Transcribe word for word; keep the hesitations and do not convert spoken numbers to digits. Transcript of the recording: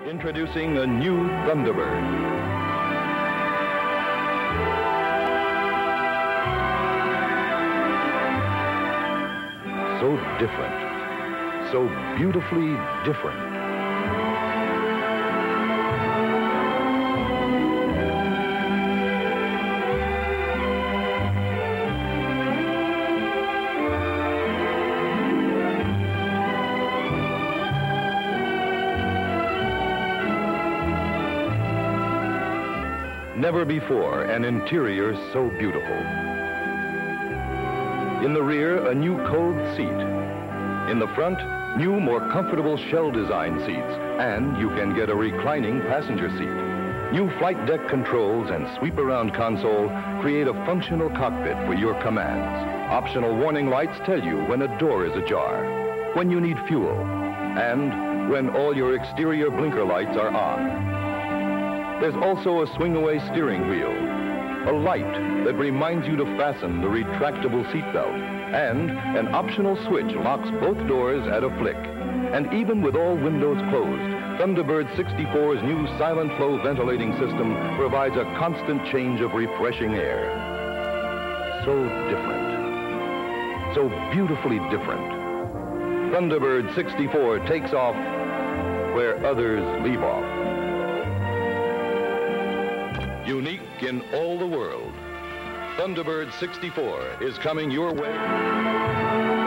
Introducing a new Thunderbird. So different, so beautifully different. Never before an interior so beautiful. In the rear, a new cove seat. In the front, new, more comfortable shell design seats, and you can get a reclining passenger seat. New flight deck controls and sweep-around console create a functional cockpit for your commands. Optional warning lights tell you when a door is ajar, when you need fuel, and when all your exterior blinker lights are on. There's also a swing-away steering wheel, a light that reminds you to fasten the retractable seatbelt, and an optional switch locks both doors at a flick. And even with all windows closed, Thunderbird sixty-four's new silent flow ventilating system provides a constant change of refreshing air. So different, so beautifully different. Thunderbird sixty-four takes off where others leave off. Unique in all the world, Thunderbird sixty-four is coming your way.